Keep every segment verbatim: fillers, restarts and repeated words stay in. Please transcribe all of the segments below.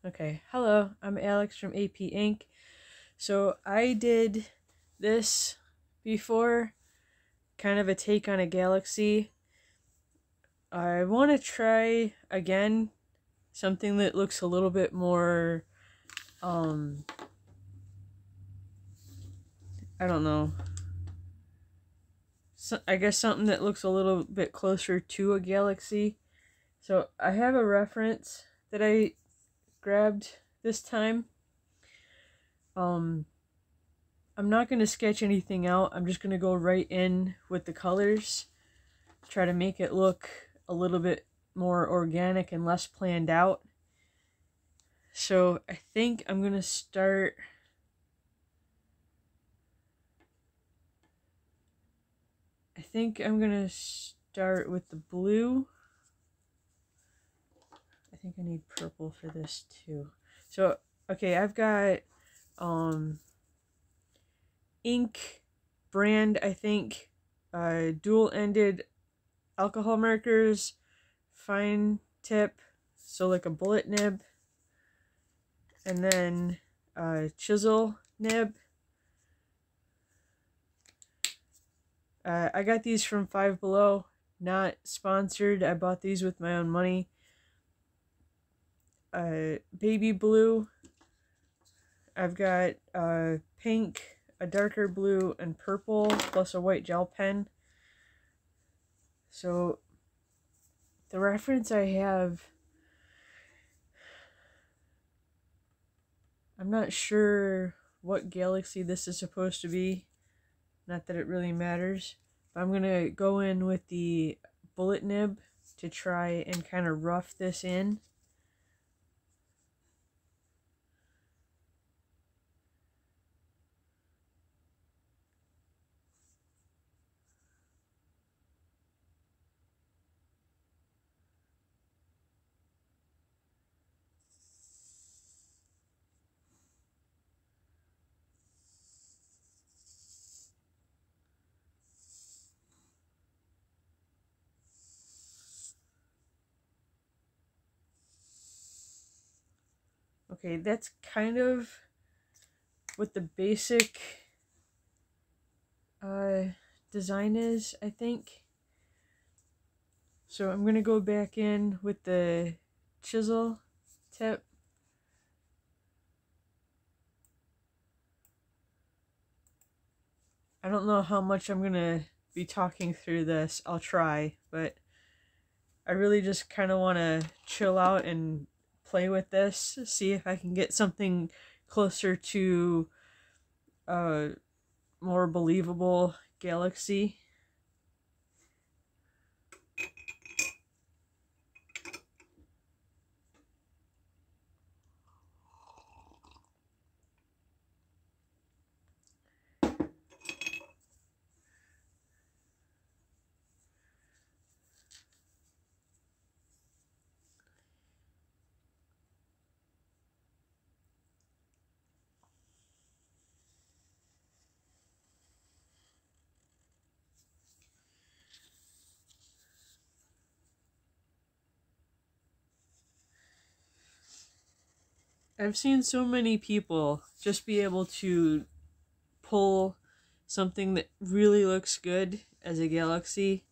Okay, hello, I'm Alex from A P Ink. So I did this before, kind of a take on a galaxy. I want to try again something that looks a little bit more, um, I don't know. So, I guess something that looks a little bit closer to a galaxy. So I have a reference that I grabbed this time. Um, I'm not going to sketch anything out. I'm just going to go right in with the colors. Try to make it look a little bit more organic and less planned out. So I think I'm going to start... I think I'm going to start with the blue. I think I need purple for this too. So, okay, I've got um, ink brand, I think, uh, dual-ended alcohol markers, fine tip, so like a bullet nib, and then uh, chisel nib. Uh, I got these from Five Below, not sponsored. I bought these with my own money. Uh, baby blue. I've got uh, pink, a darker blue, and purple, plus a white gel pen. So the reference I have, I'm not sure what galaxy this is supposed to be. Not that it really matters. But I'm going to go in with the bullet nib to try and kind of rough this in. Okay, that's kind of what the basic uh, design is, I think. So I'm going to go back in with the chisel tip. I don't know how much I'm going to be talking through this. I'll try, but I really just kind of want to chill out and play with this, see if I can get something closer to a more believable galaxy. I've seen so many people just be able to pull something that really looks good as a galaxy.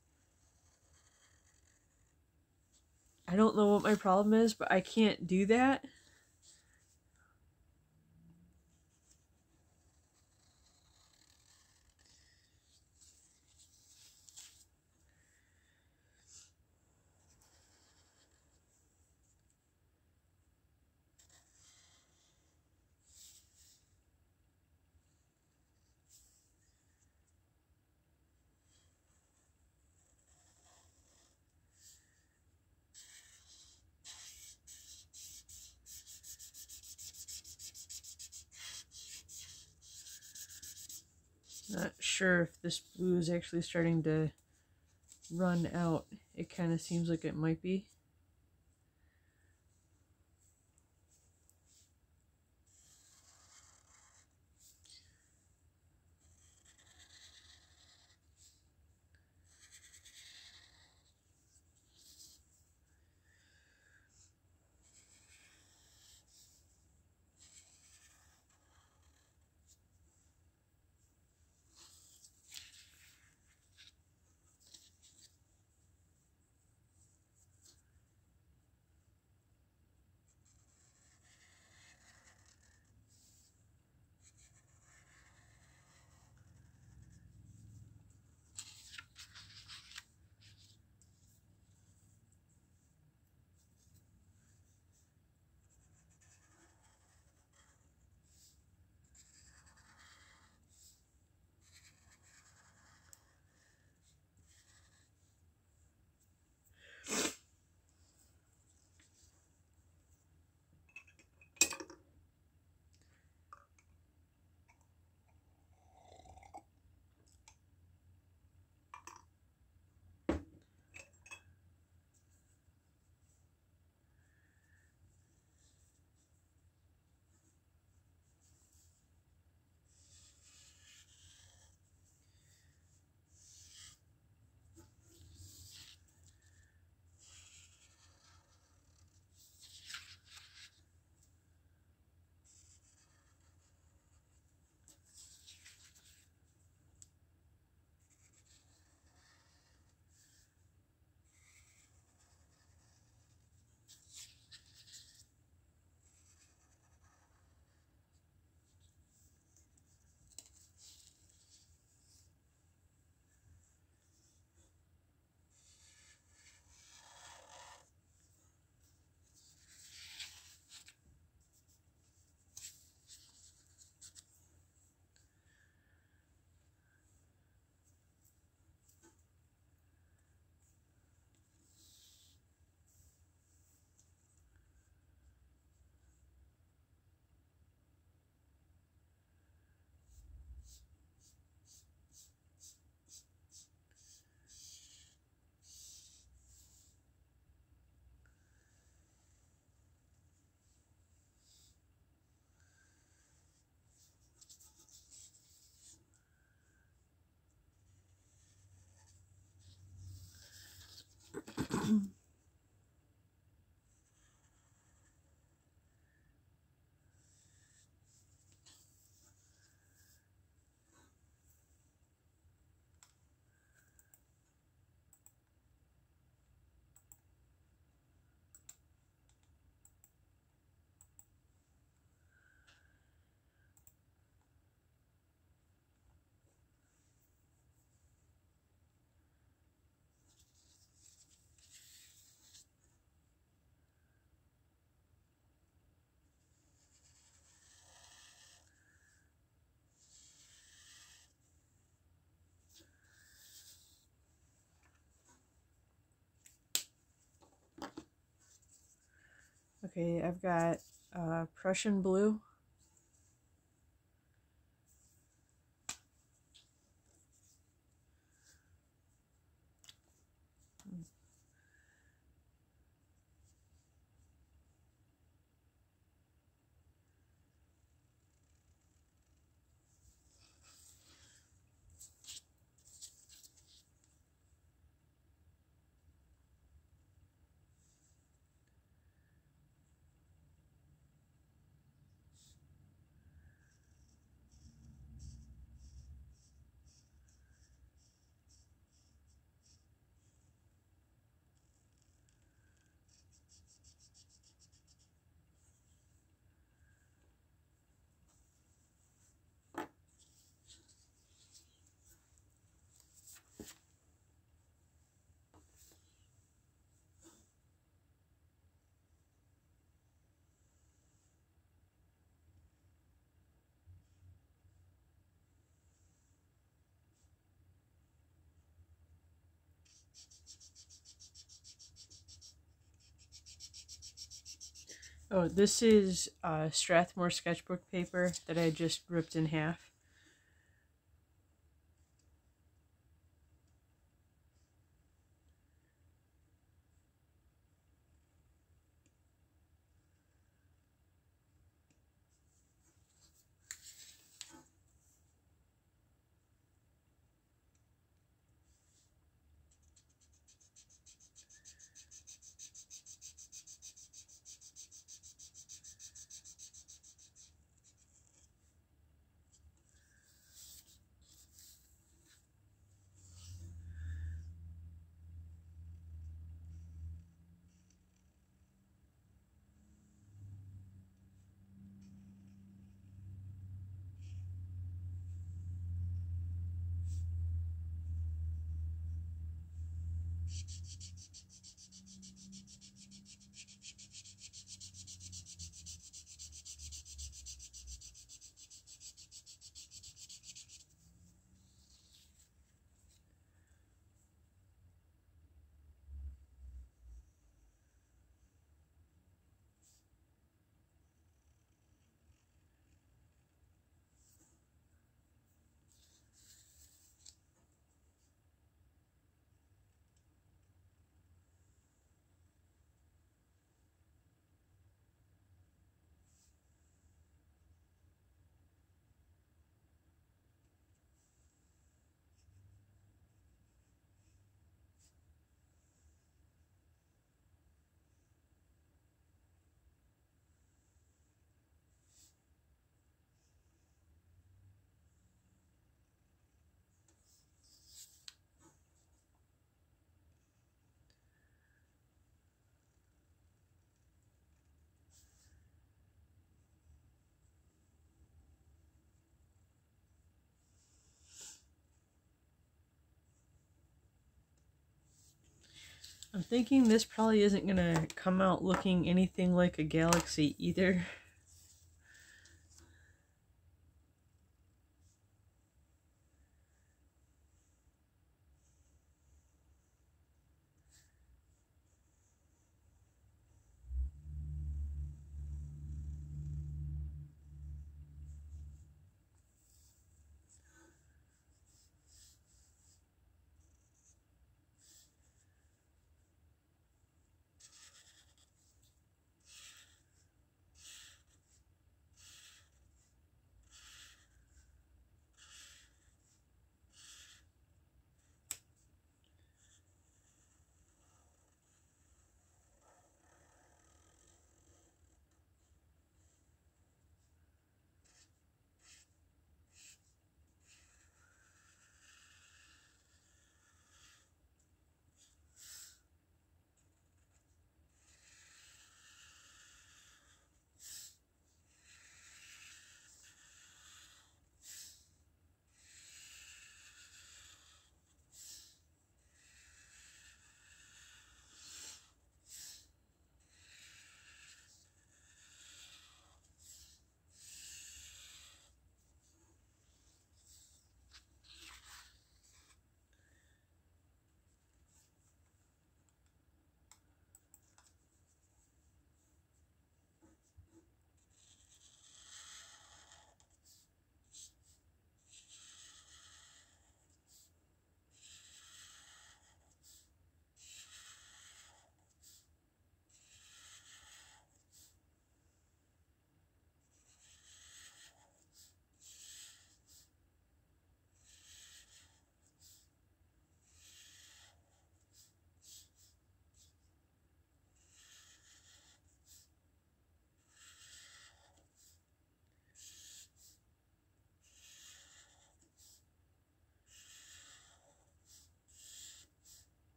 I don't know what my problem is, but I can't do that. Not sure if this blue is actually starting to run out. It kind of seems like it might be. Okay, I've got uh, Prussian blue. Oh, this is uh, Strathmore sketchbook paper that I just ripped in half. I'm thinking this probably isn't gonna come out looking anything like a galaxy either.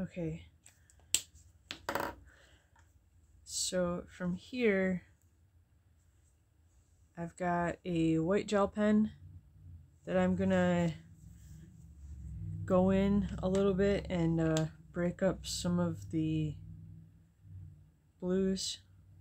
Okay. So from here, I've got a white gel pen that I'm gonna go in a little bit and uh, break up some of the blues.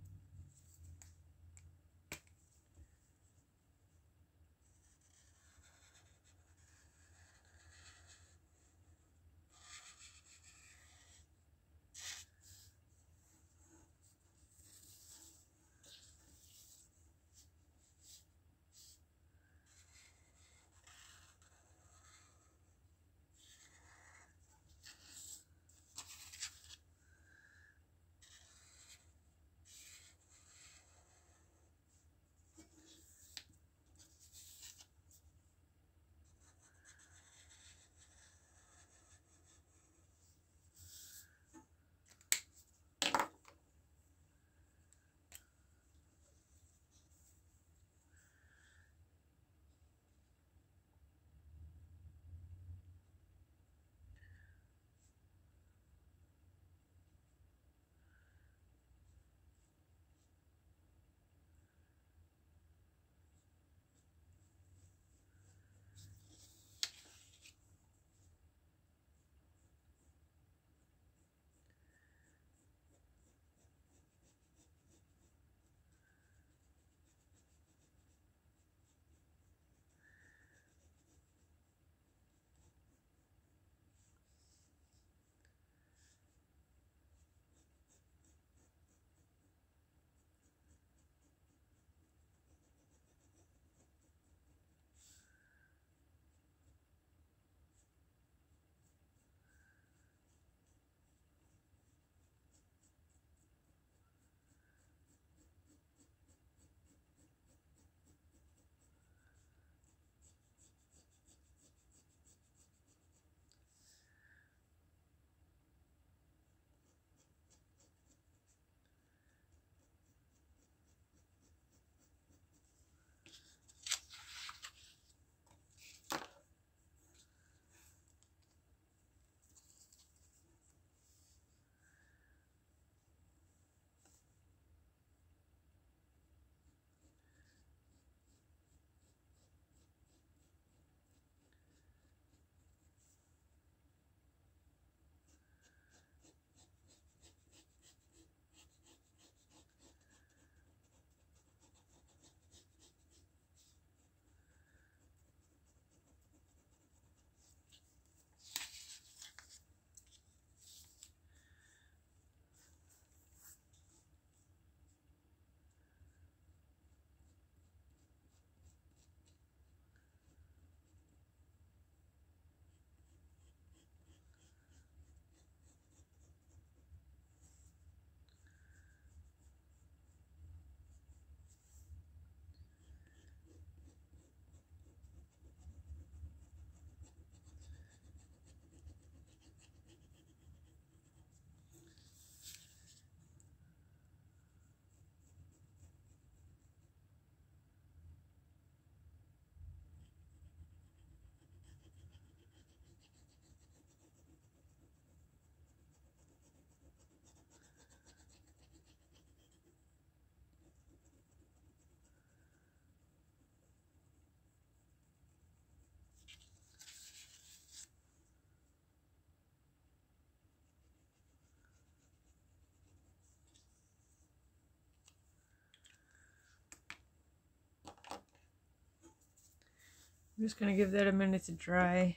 I'm just gonna give that a minute to dry.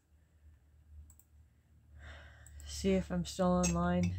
See if I'm still online.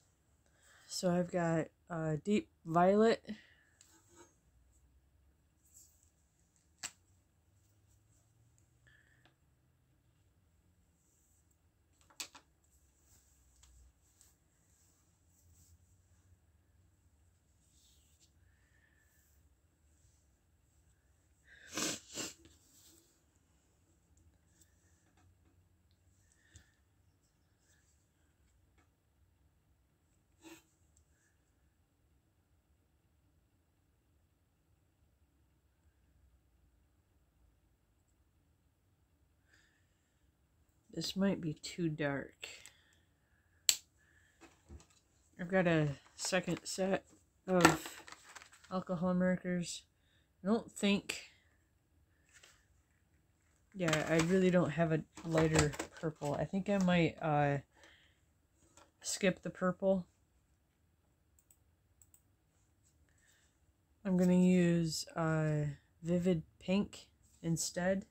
So I've got uh, deep violet, This might be too dark. I've got a second set of alcohol markers. I don't think... Yeah, I really don't have a lighter purple. I think I might uh, skip the purple. I'm going to use uh, vivid pink instead.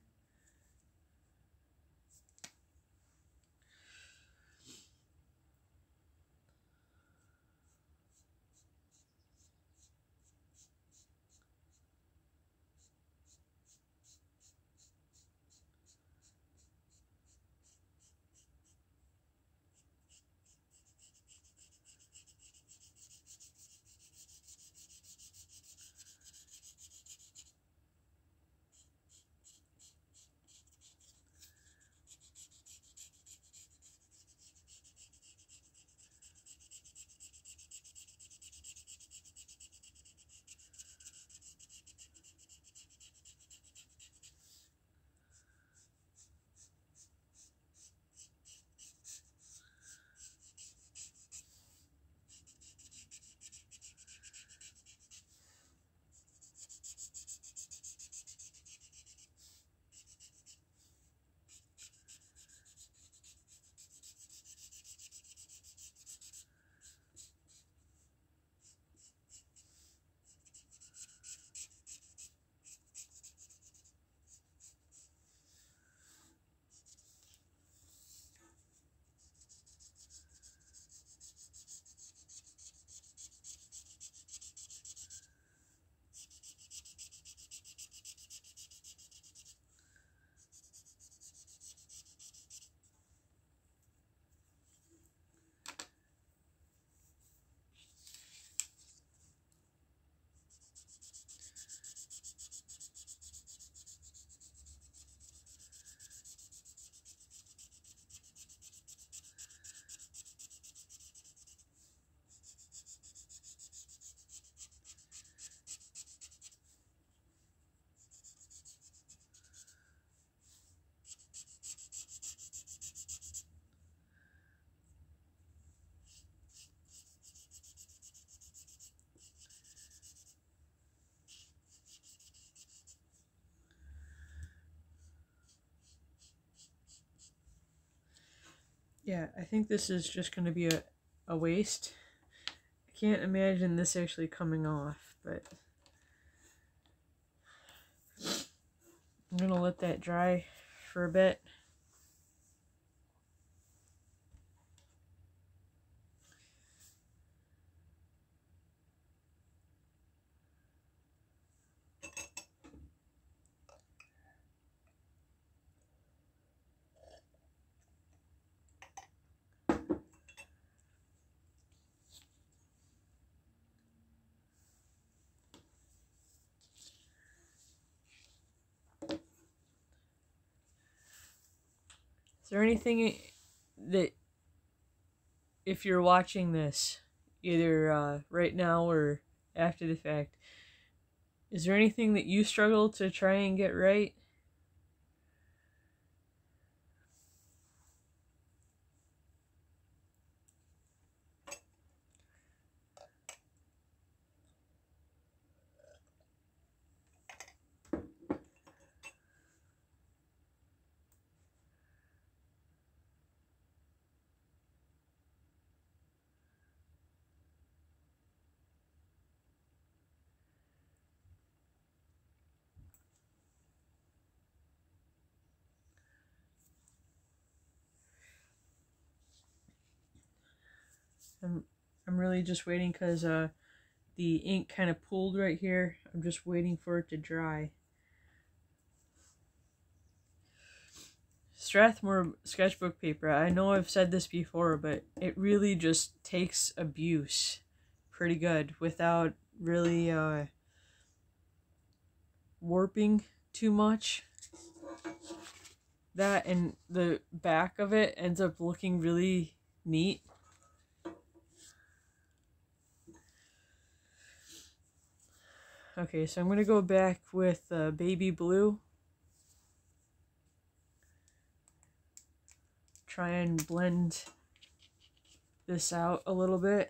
Yeah, I think this is just going to be a, a waste. I can't imagine this actually coming off, but I'm going to let that dry for a bit. Is there anything that, if you're watching this, either uh, right now or after the fact, is there anything that you struggle to try and get right? I'm, I'm really just waiting because uh, the ink kind of pooled right here. I'm just waiting for it to dry. Strathmore sketchbook paper, I know I've said this before, but it really just takes abuse pretty good without really uh, warping too much. That and the back of it ends up looking really neat. Okay, so I'm going to go back with uh, baby blue. try and blend this out a little bit.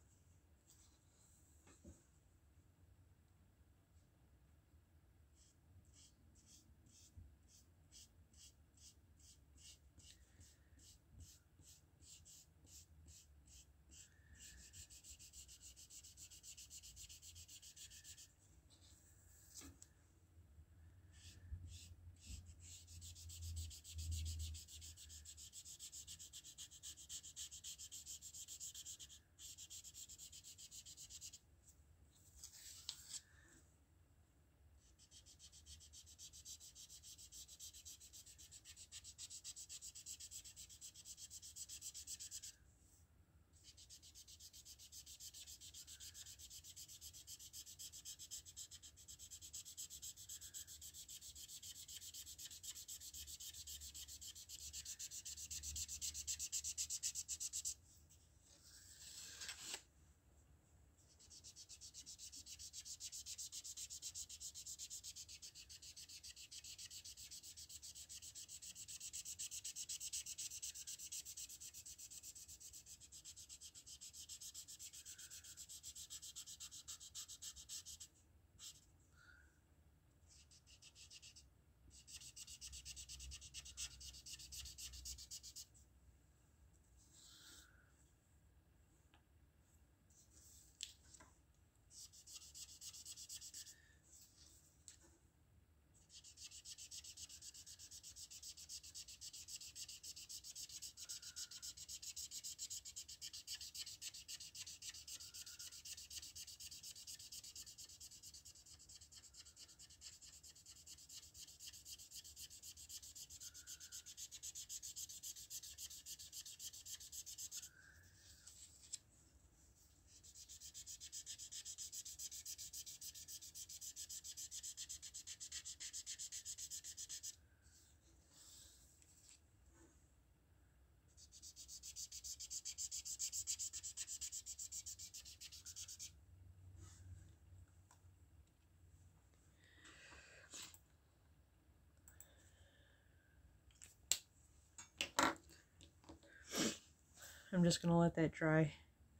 I'm just gonna let that dry.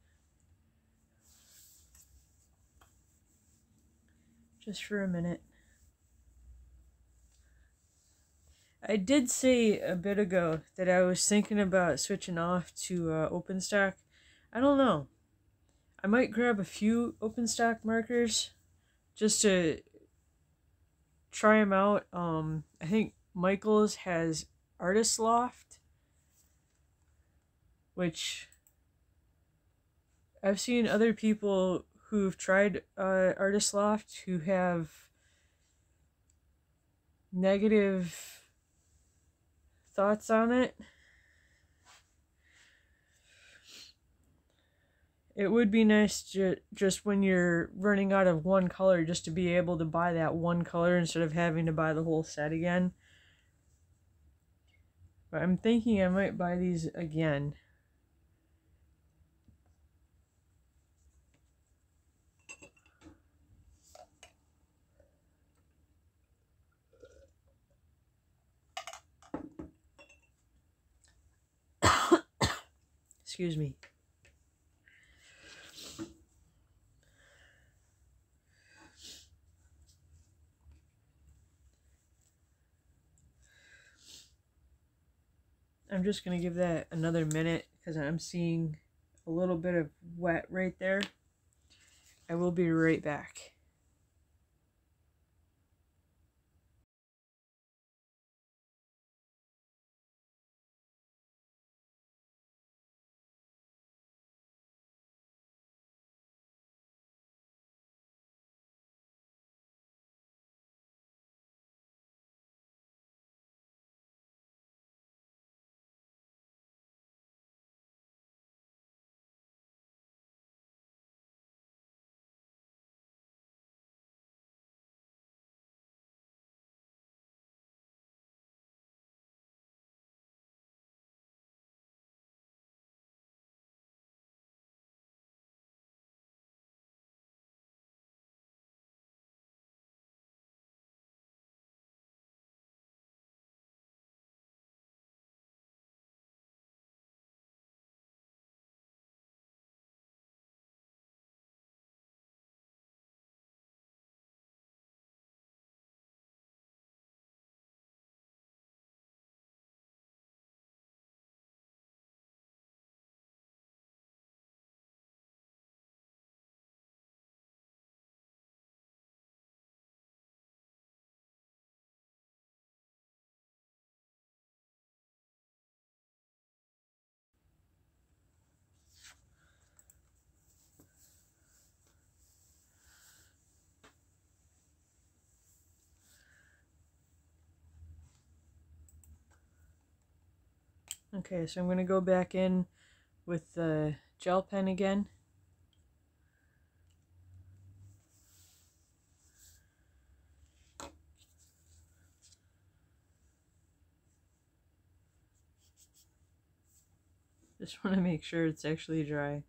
Just for a minute. I did say a bit ago that I was thinking about switching off to uh, OpenStack. I don't know. I might grab a few OpenStack markers just to try them out. Um, I think Michael's has Artist Loft, which I've seen other people who've tried uh, Artist Loft who have negative thoughts on it. It would be nice to, just when you're running out of one color, just to be able to buy that one color instead of having to buy the whole set again. But I'm thinking I might buy these again. Excuse me. I'm just going to give that another minute because I'm seeing a little bit of wet right there. I will be right back. Okay, so I'm going to go back in with the gel pen again. Just want to make sure it's actually dry.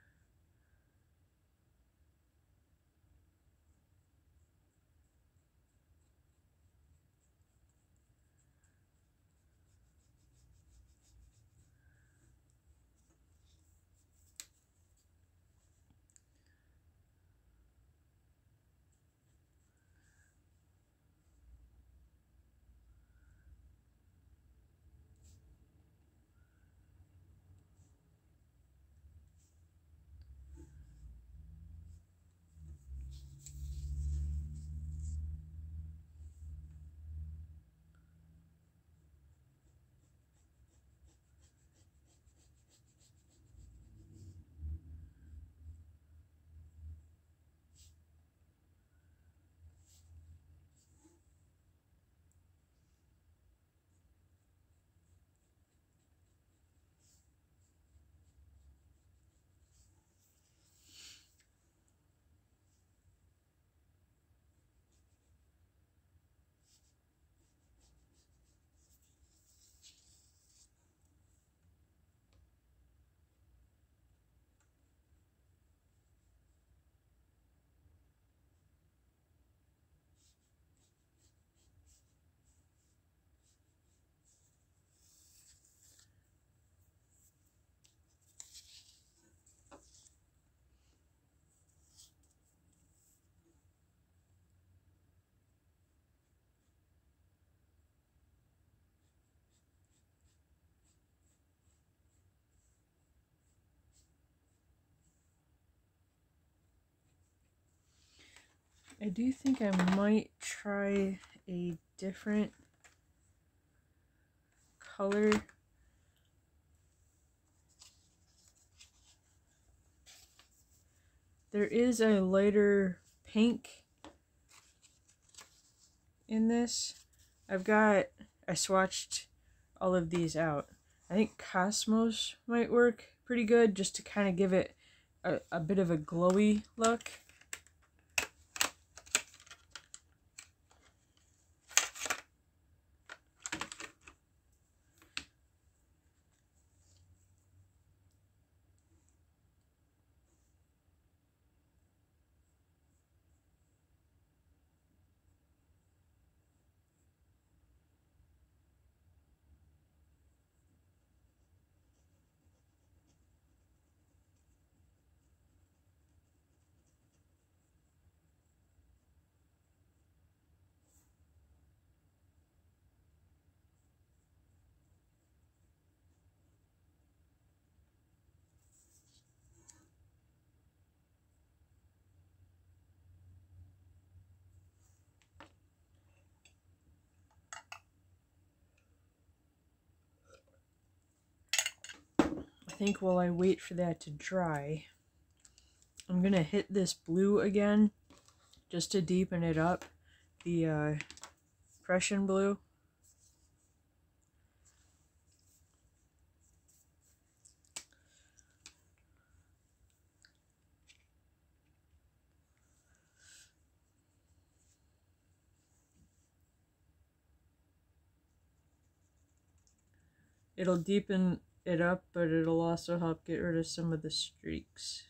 I do think I might try a different color. There is a lighter pink in this. I've got, I swatched all of these out. I think Cosmos might work pretty good just to kind of give it a, a bit of a glowy look. I think while I wait for that to dry, I'm gonna hit this blue again just to deepen it up, the uh, Prussian blue. It'll deepen it up, but it'll also help get rid of some of the streaks.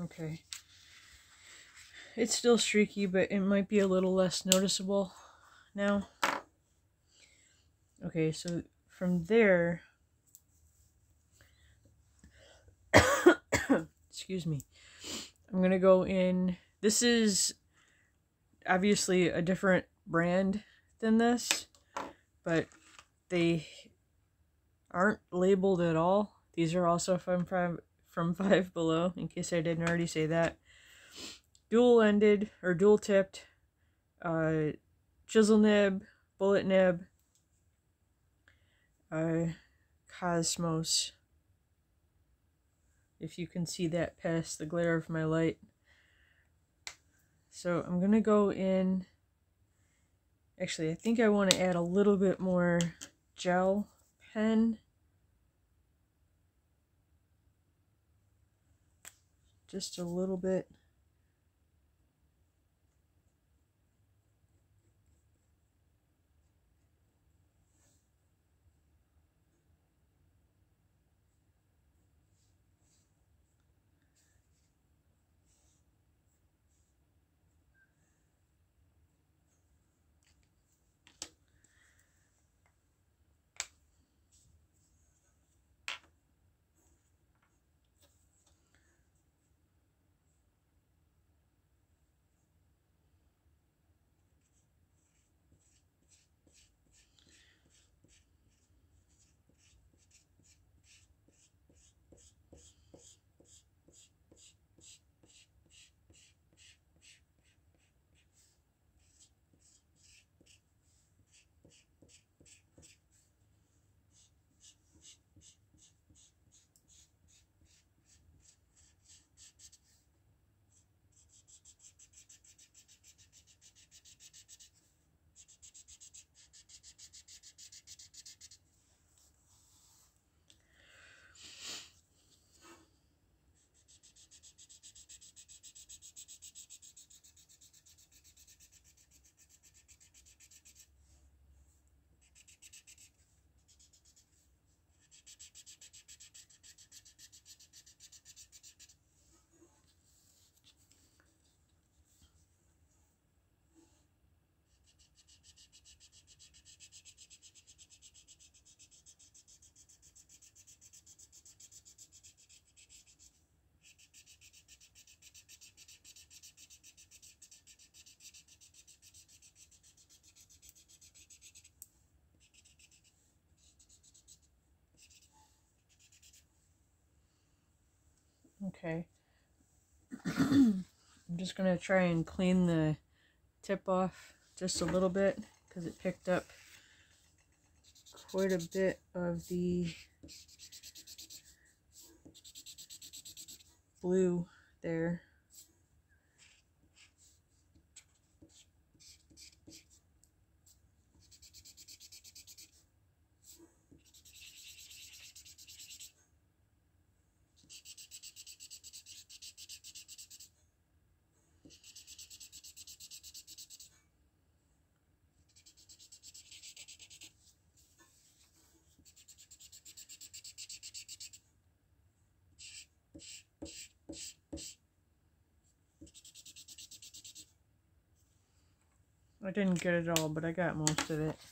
Okay. It's still streaky, but it might be a little less noticeable now. Okay, so from there, excuse me, I'm gonna go in. This is obviously a different brand than this, but they aren't labeled at all. These are also from five, from Five Below, in case I didn't already say that. Dual-ended, or dual-tipped, uh, chisel nib, bullet nib, uh, Cosmos. If you can see that past the glare of my light. So I'm gonna go in. Actually, I think I want to add a little bit more gel pen. Just a little bit. Okay. I'm just gonna try and clean the tip off just a little bit because it picked up quite a bit of the blue there. I didn't get it all, but I got most of it.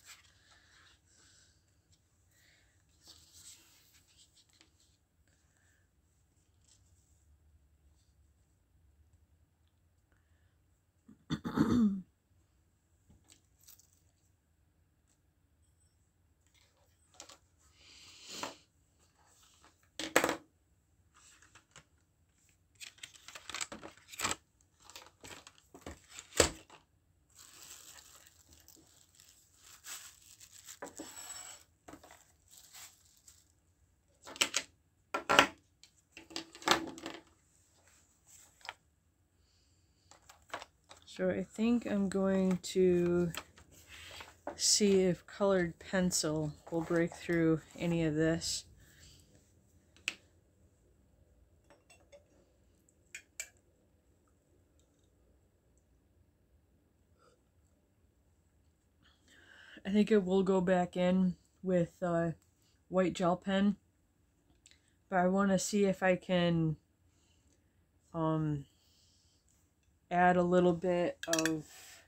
So I think I'm going to see if colored pencil will break through any of this. I think it will go back in with uh, white gel pen, but I want to see if I can um, add a little bit of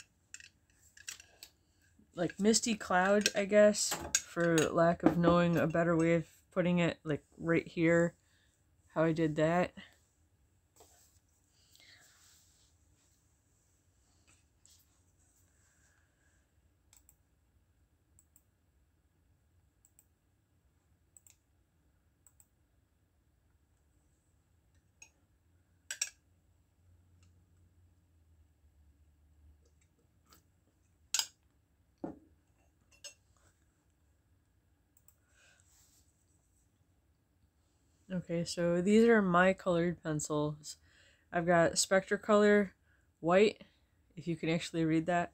like misty cloud, I guess, for lack of knowing a better way of putting it, like right here, how I did that. Okay, so these are my colored pencils. I've got Spectracolor white, if you can actually read that.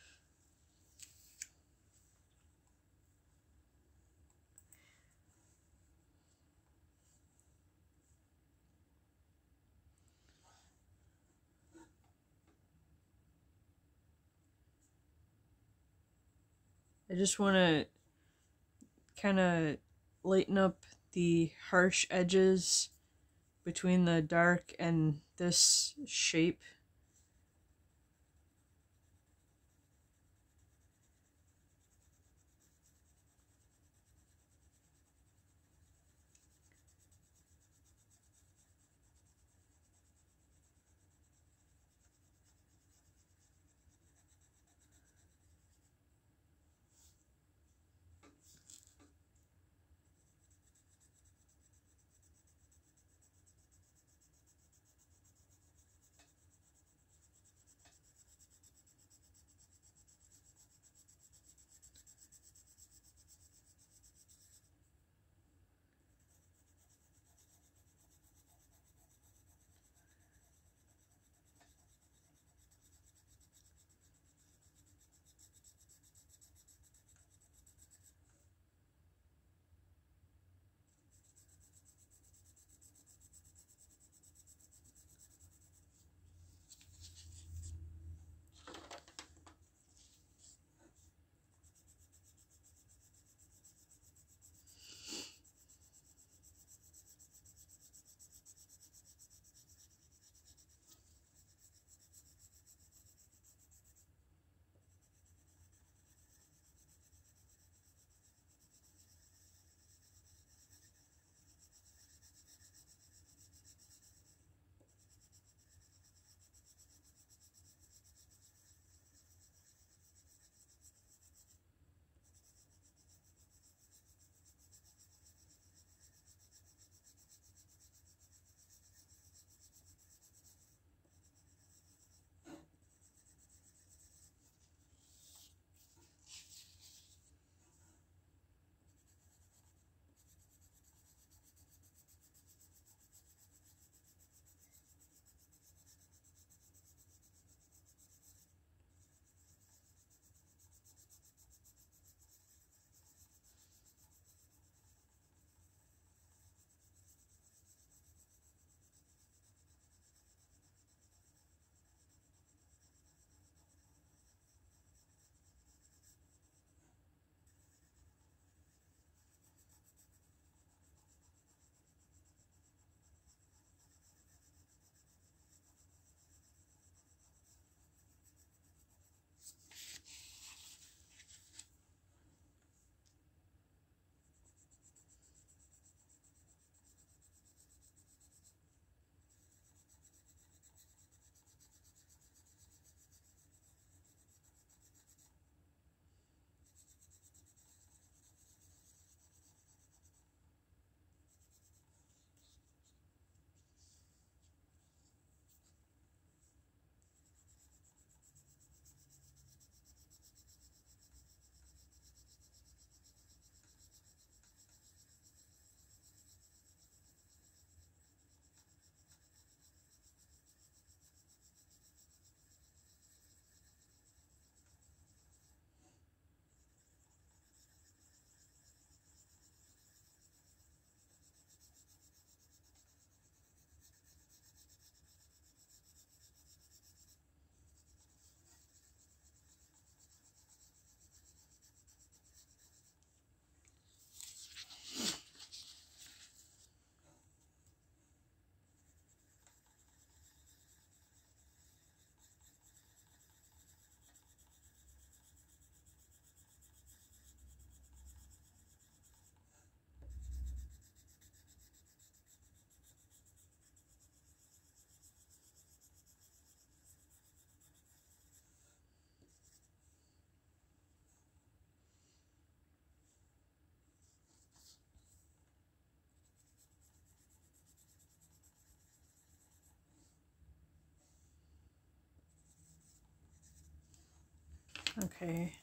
I just want to kind of lighten up the harsh edges between the dark and this shape. Okay.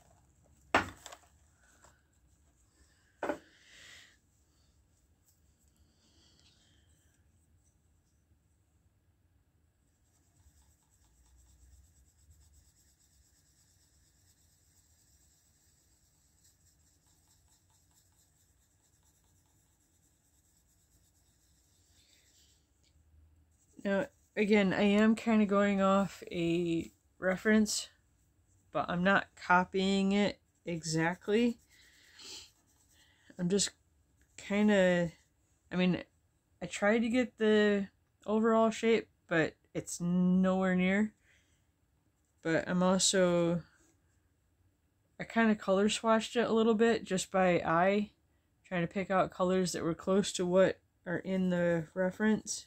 Now, again, I am kind of going off a reference, but I'm not copying it exactly. I'm just kind of, I mean, I tried to get the overall shape, but it's nowhere near. But I'm also, I kind of color swatched it a little bit just by eye, trying to pick out colors that were close to what are in the reference.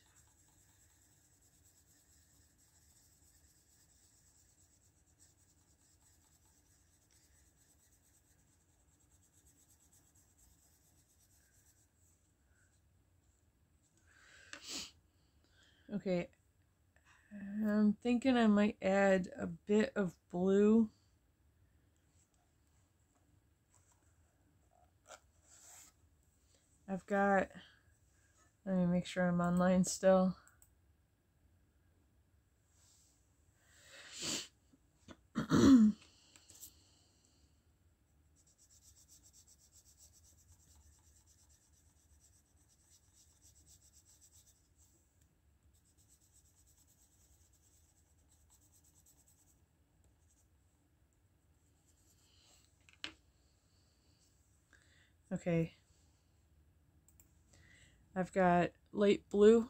Okay, I'm thinking I might add a bit of blue. I've got, let me make sure I'm online still. Okay. I've got light blue.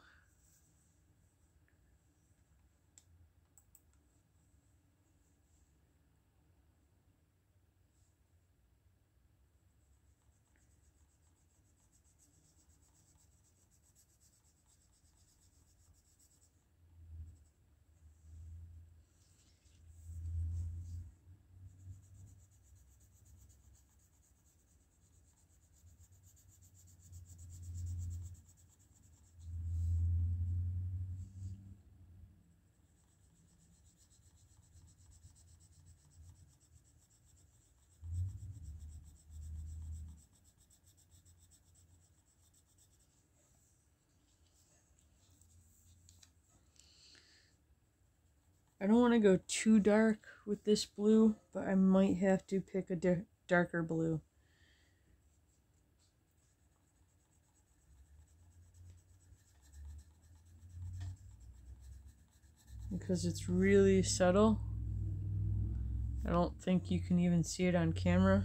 I don't want to go too dark with this blue, but I might have to pick a darker blue. Because it's really subtle. I don't think you can even see it on camera.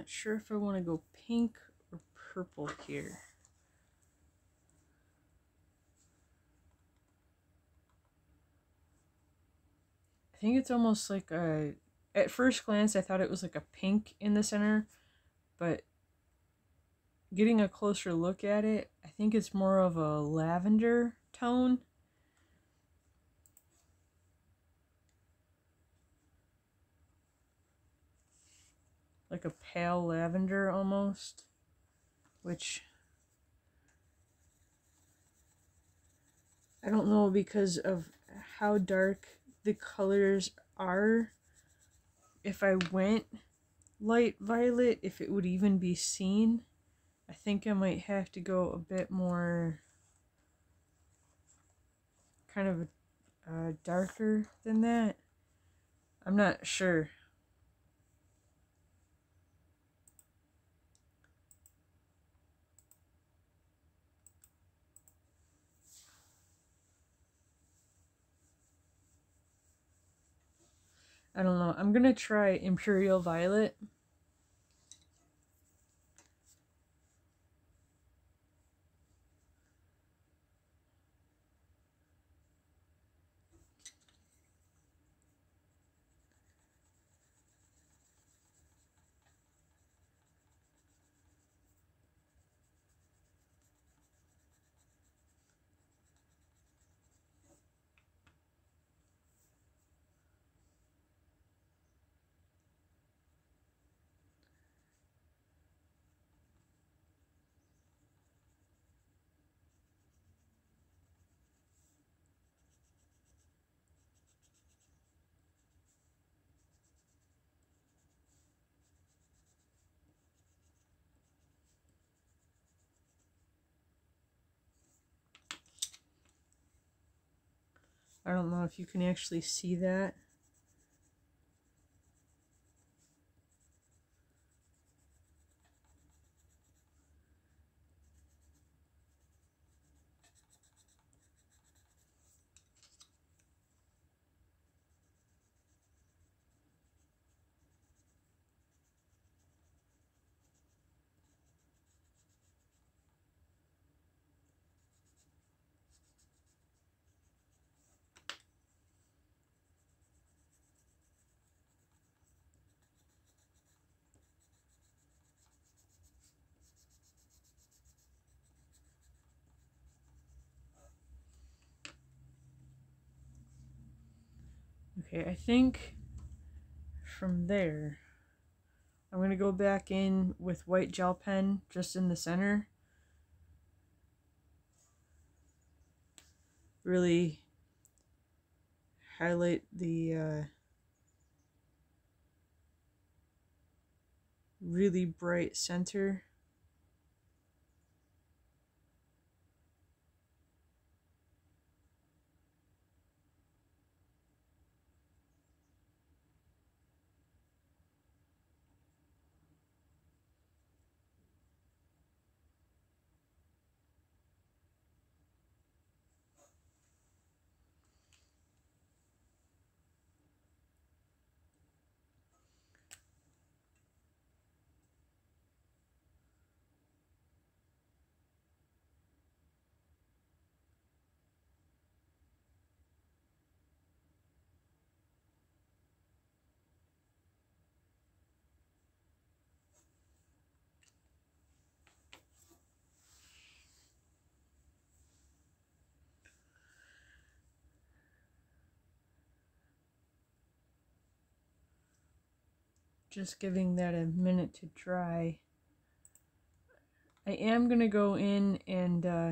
not sure if I want to go pink or purple here. I think it's almost like a, at first glance I thought it was like a pink in the center, but getting a closer look at it, I think it's more of a lavender tone. Like a pale lavender almost, which I don't know because of how dark the colors are. If I went light violet, if it would even be seen. I think I might have to go a bit more kind of uh, darker than that. I'm not sure. I don't know. I'm gonna try Imperial Violet. I don't know if you can actually see that. Okay, I think from there, I'm going to go back in with white gel pen just in the center. Really highlight the uh, really bright center. Just giving that a minute to dry. I am going to go in and uh,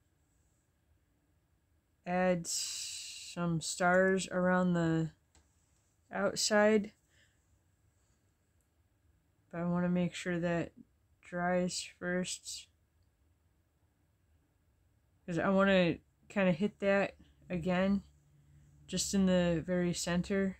add some stars around the outside. But I want to make sure that dries first. Because I want to kind of hit that again, just in the very center.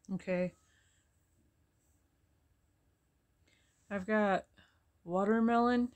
Okay. I've got watermelon.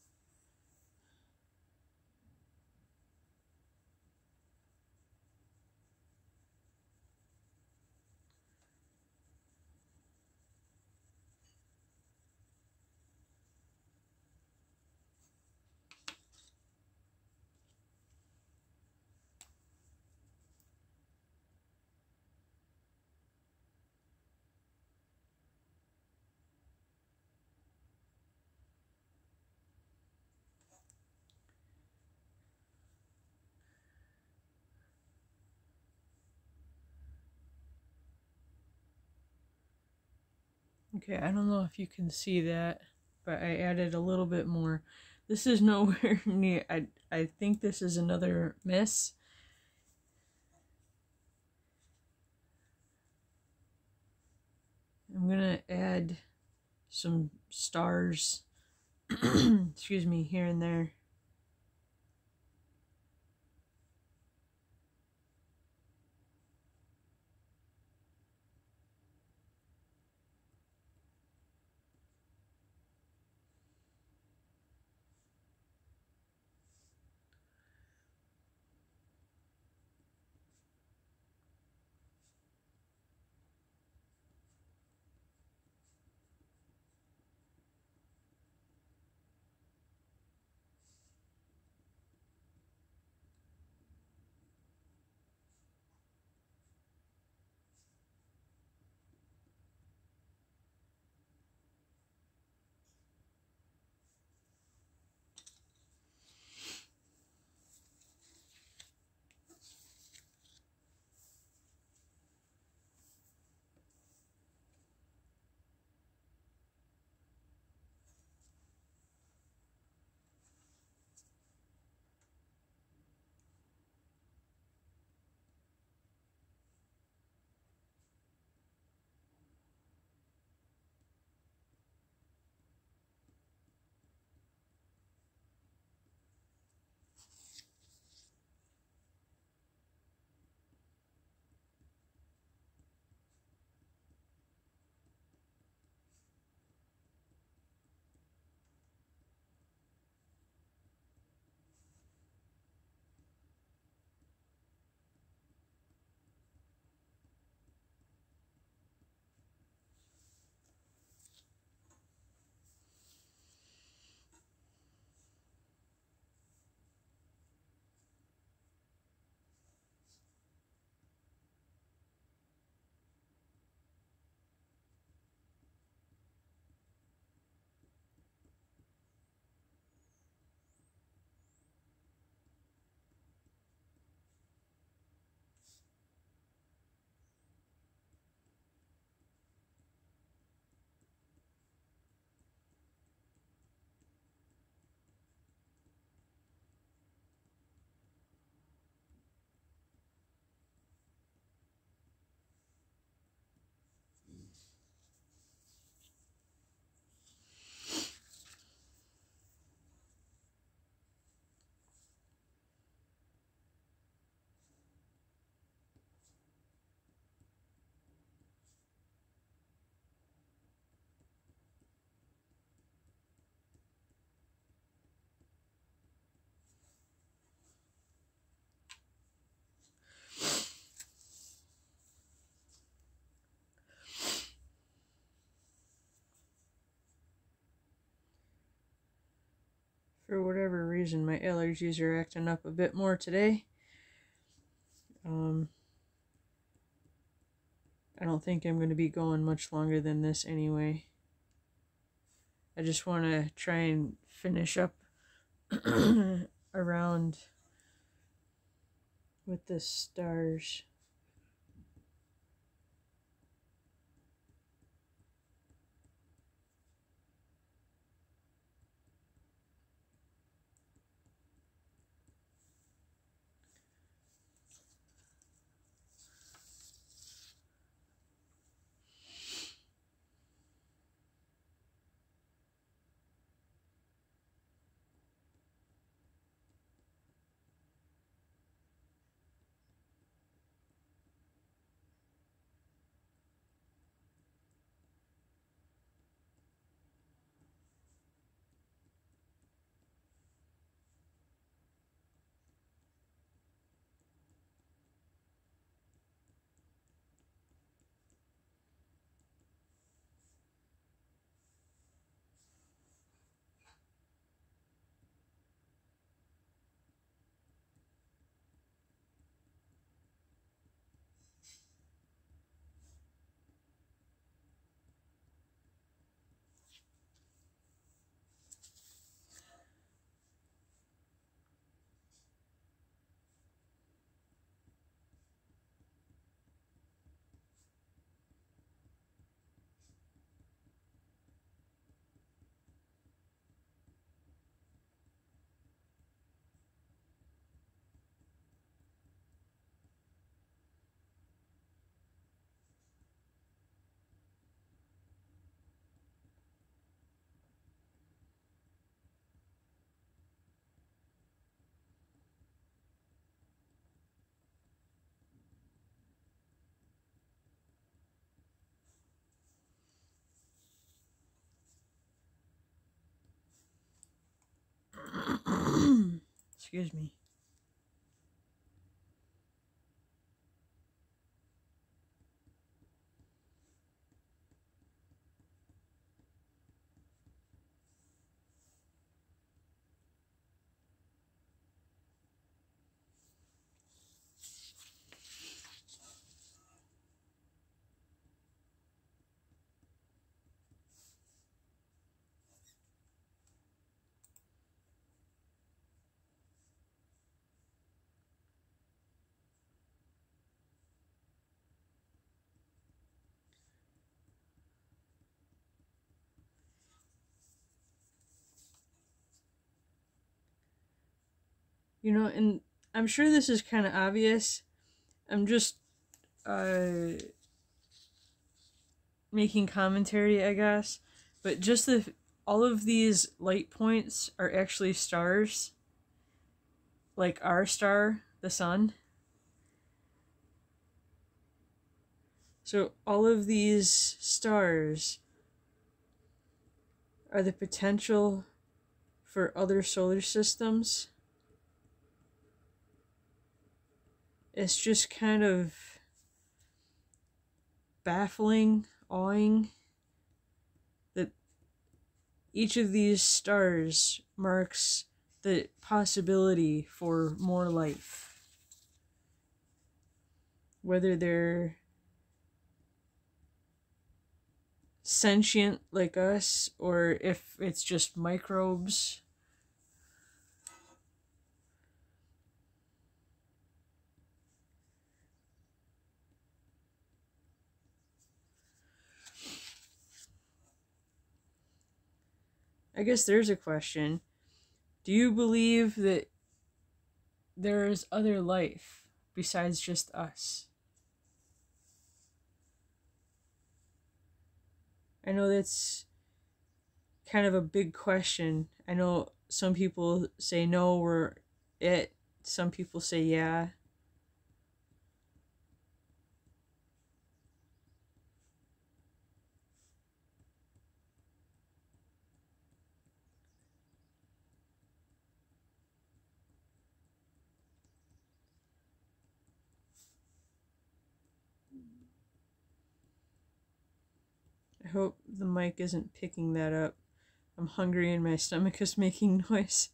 Okay, I don't know if you can see that, but I added a little bit more. This is nowhere near, I, I think this is another miss. I'm gonna add some stars, excuse me, here and there. For whatever reason, my allergies are acting up a bit more today. Um, I don't think I'm going to be going much longer than this anyway. I just want to try and finish up around with the stars. Excuse me. You know, and I'm sure this is kind of obvious. I'm just uh, making commentary, I guess. But just the all of these light points are actually stars, like our star, the sun. So all of these stars are the potential for other solar systems. It's just kind of baffling, awing, that each of these stars marks the possibility for more life. Whether they're sentient like us, or if it's just microbes. I guess there's a question. Do you believe that there is other life besides just us? I know that's kind of a big question. I know some people say no, we're it. Some people say yeah. I hope the mic isn't picking that up. I'm hungry and my stomach is making noise.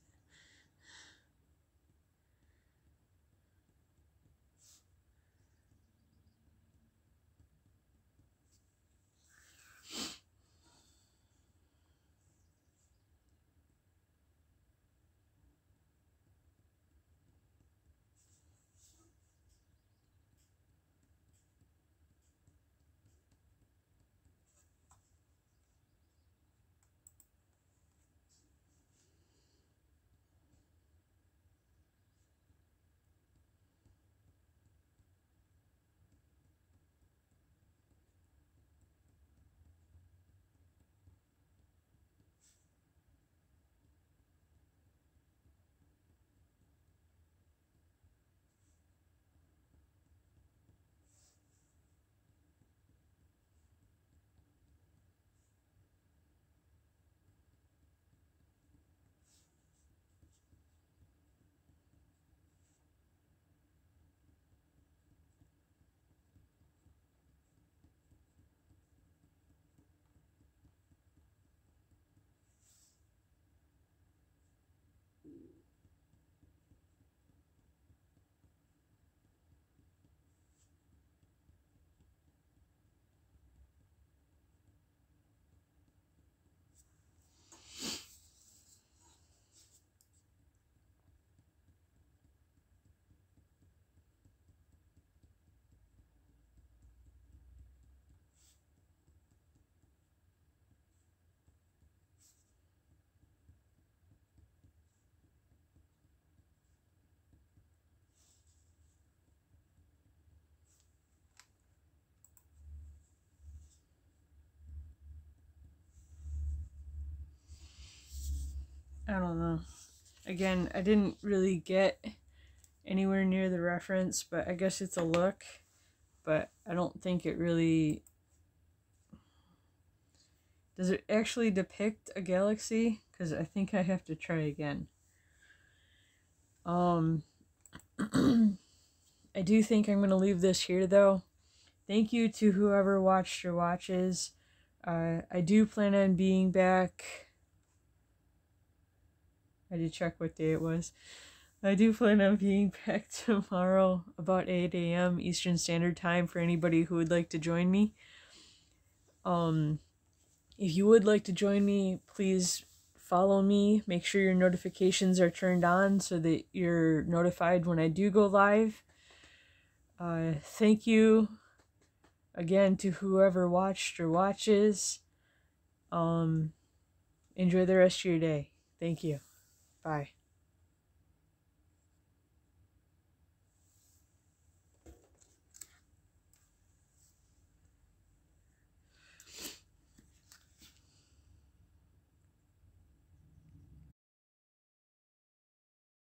I don't know. Again, I didn't really get anywhere near the reference, but I guess it's a look. But I don't think it really... Does it actually depict a galaxy? Because I think I have to try again. Um, I do think I'm going to leave this here, though. Thank you to whoever watched or watches. Uh, I do plan on being back. I did check what day it was. I do plan on being back tomorrow about eight A M Eastern Standard Time for anybody who would like to join me. Um, if you would like to join me, please follow me. Make sure your notifications are turned on so that you're notified when I do go live. Uh, thank you again to whoever watched or watches. Um, enjoy the rest of your day. Thank you. Bye.